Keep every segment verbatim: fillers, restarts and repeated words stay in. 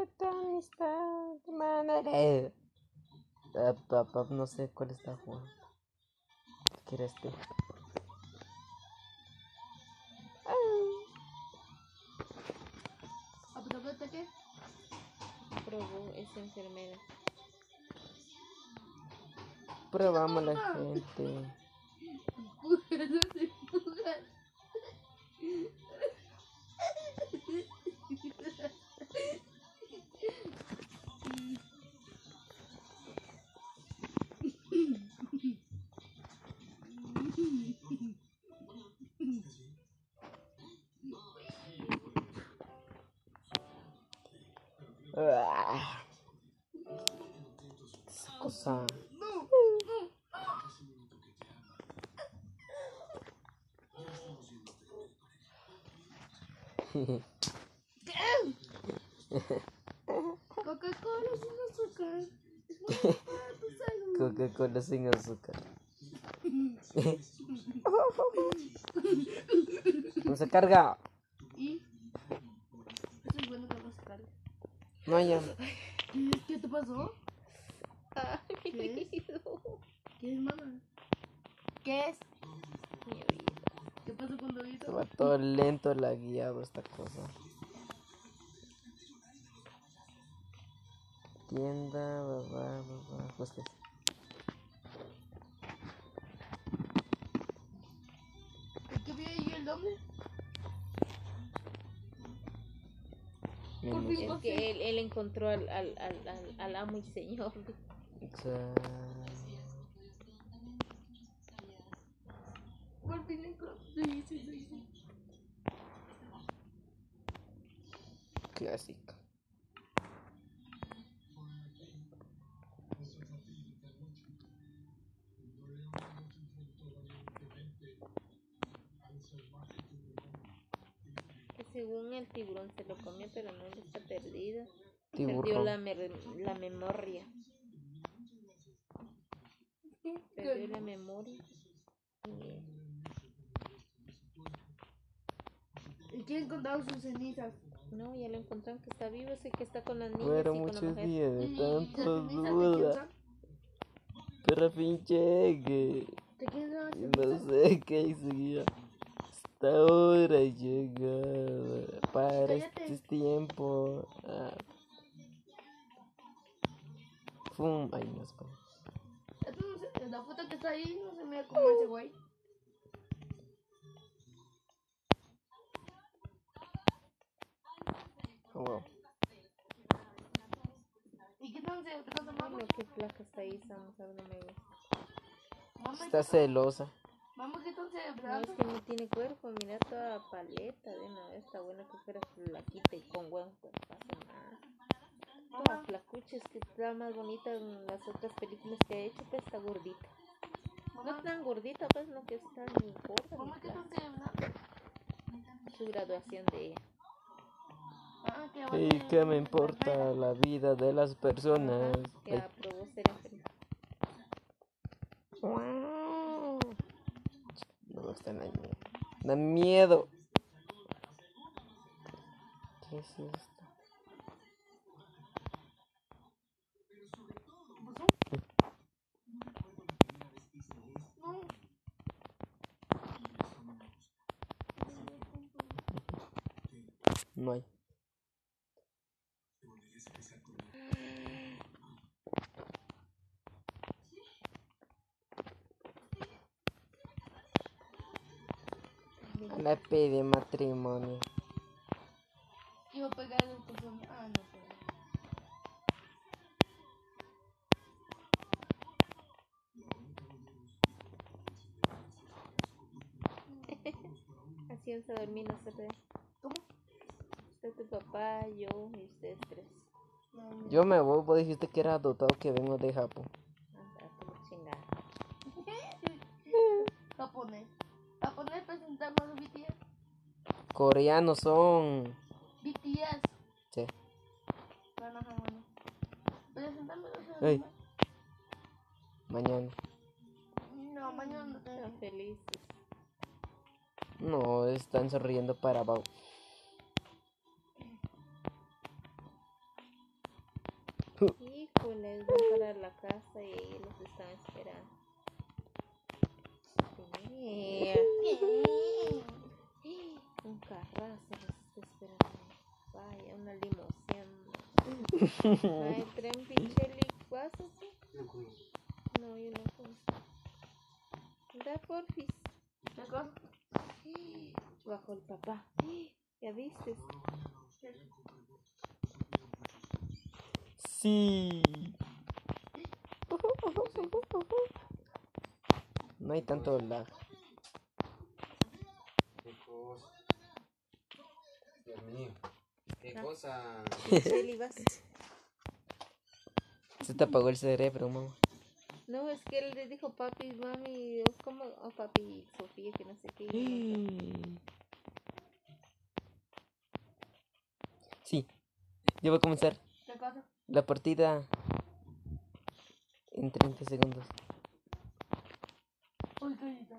tu amistad, mandaré. Uh, papá, no sé cuál está jugando. ¿Qué era este? ¿Aprobó qué? Probó, es enfermera. Probamos la gente. Empujas, no se empujas. Ah, esa cosa. No, Coca-Cola sin azúcar. Es bueno para tu salud. Coca-Cola sin azúcar. No se carga. ¿Y? Eso es bueno que no se cargue. No, ya. ¿Qué, ¿Qué te pasó? Ay, mi ¿Qué es? oído. ¿Qué es, mamá? ¿Qué es? Mi oído. ¿Qué pasó con tu Se oído? va todo lento la guiado esta cosa. Tienda, babá, babá, justo. ¿Es que vi ahí el doble? Menos. fin. Es que él, él encontró al, al, al, al, al amo y señor. Cha- Por fin encontré. Sí, sí, sí, sí. Clásico. Que según el tiburón se lo comió, pero no, él está perdido. Tiburón. Perdió la, mer la memoria. Perdió la memoria. Y ¿Y quién encontrado sus cenizas? no, ya lo encontraron que está vivo, sé que está con las niñas Fueron y con la muchos mujer. días de ¿Y tanto las cenizas de quién duda. son? Pero pinche que ¿De quién son las no cenizas? sé qué seguía. Hasta ahora llegada para Cállate. este tiempo. Ah. Fum, ay no espera. Esto no se- La foto que está ahí no se mira como ese güey. Oh, wow. ¿Y qué tal se trata, mamá? Bueno, qué placa está ahí, Samus, a ver, no me gusta. Mamá, Está celosa. mamá, ¿qué tal se No, es trata? que no tiene cuerpo, mira toda paleta de una vez, está buena que fuera flaquita y con buen cuerpazo, nada. Toda Mamá, flacucha, es que está más bonita en las otras películas que ha hecho, pues está gordita. No mamá, tan gordita, pues no que está ni gorda ni mamá, ¿qué tal flaca. se trata? Su graduación de ella. Ah, que va a ¿Y ser qué me la importa enfermera. la vida de las personas? Ajá, que Ay. aprobó ser enfermera. No me gusta la miedo. Da miedo. ¿Qué es esto? ¿Qué pasó? No. No hay. La pide matrimonio. Iba a pegar el teléfono. Ah, no, pero. Así vamos a dormir nosotros. ¿Cómo? Está tu papá, yo y ustedes tres. No, no. Yo me voy, vos dijiste que era adoptado que vengo de Japón. Anda, como chingada. Japonés. Japonés presentamos a B T S. Coreanos son. B T S. Sí. Bueno, ajá, bueno. Presentamos a Ey. Mañana. No, mañana no Están tengo. felices. No, están sonriendo para abajo. Pues les van para la casa y ellos los están esperando. Mira. Un carrazo los está esperando. Vaya, una limusina. Ay, traen pinche licuazo, ¿sí? No, yo no conozco. Da porfis. Bajo el papá. ¿Ya viste? Sí. No hay tanto lag. Qué cosa. Dios mío. Qué cosa. Cheli, vas. Se te apagó el cerebro, mamá. No, es que él le dijo papi, mami, o como o papi, Sofía, que no sé qué. Sí, ya va a comenzar ¿Qué cosa? la partida en treinta segundos. Uy, callita.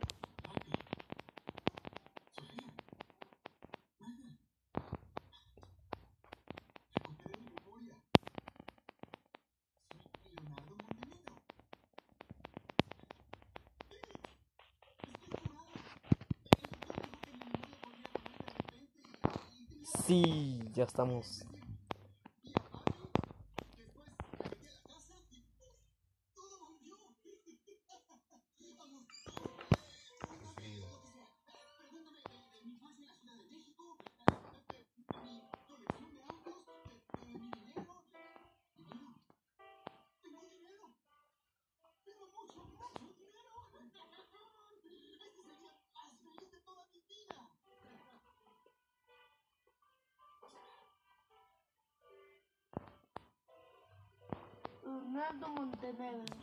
Sí, ya estamos. Ronaldo Montenegro.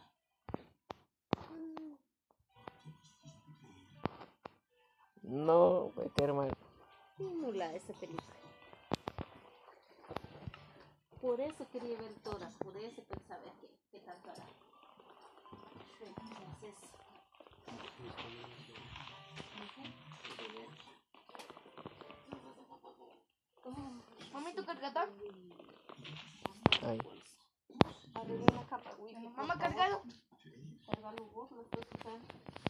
No, voy a caer mal. Nula esa película. Por eso quería ver todas, por eso pensaba que, que tanto era. Entonces, Mami, ¿tu cargador? Ay. arreglé la capa, güey. Mamá, cargado. Cargalo vos, lo estoy usando.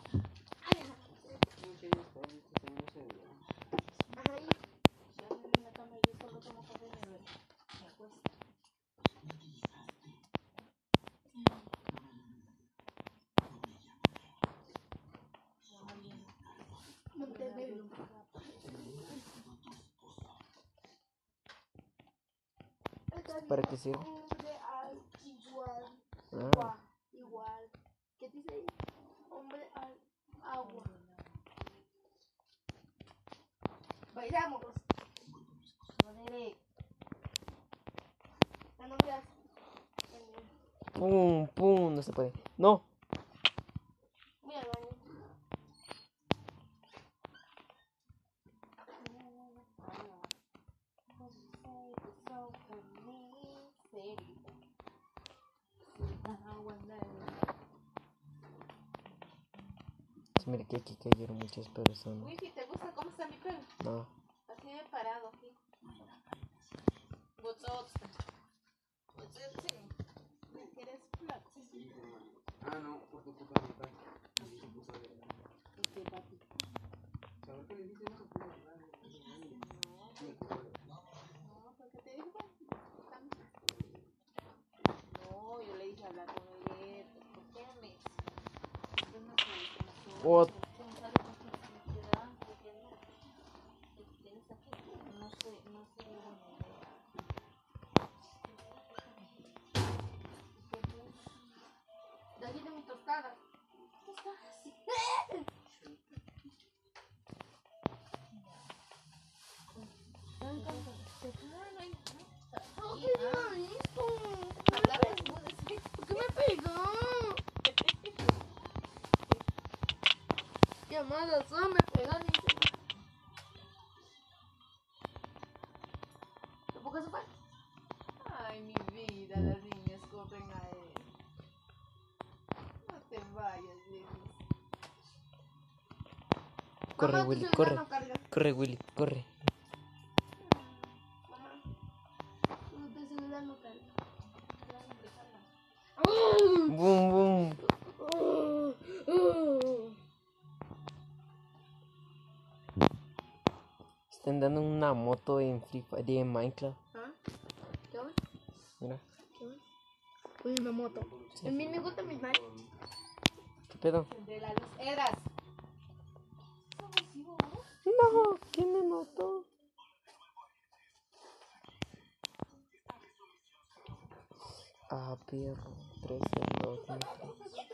Ya en la cama yo solo tomo café y me duermo. Me acuesto. Montenegro. ¿Para qué sirve? Hombre al igual. Ah, Igual. Igual. ¿Qué dice ahí? Hombre al agua. Bailamos. Joder, Ya no veas. pum, pum, no se puede. No. Voy al baño. Sí, mira que aquí cayeron muchas personas. Wifi, ¿te gusta cómo está mi pelo? No. Así me he parado aquí. What's up? What's up? ¿Me quieres flat? Ah, no, por tu culpa no está. Este papi. ¿Sabes qué le dice eso? No, porque te digo, no, yo le dije hablar con él. ¿Por qué me? Después no sé, What? ¿cómo sabe con quién te da? ¿Qué tienes? ¿Qué tienes aquí? No sé, no sé de buena idea. De aquí de mi tostada. ¿Por qué me pegó? Llamadas, solo me pegan y ¿por qué se fue? Ay, mi vida, las niñas corren a él. No te vayas, Lilis. Corre, Mamá, tu Willy, celular corre. no carga. Corre, Willy, corre. Mamá, tu celular no carga. estén dando una moto en Free Fire, de Minecraft. ¿Ah? ¿Qué va? Mira, ¿Qué va? Uy, una moto. A mí me gusta mi Mike. ¿qué pedo? De la luz. Edras. No, ¿quién me mató? Ah, perro, tres, dos,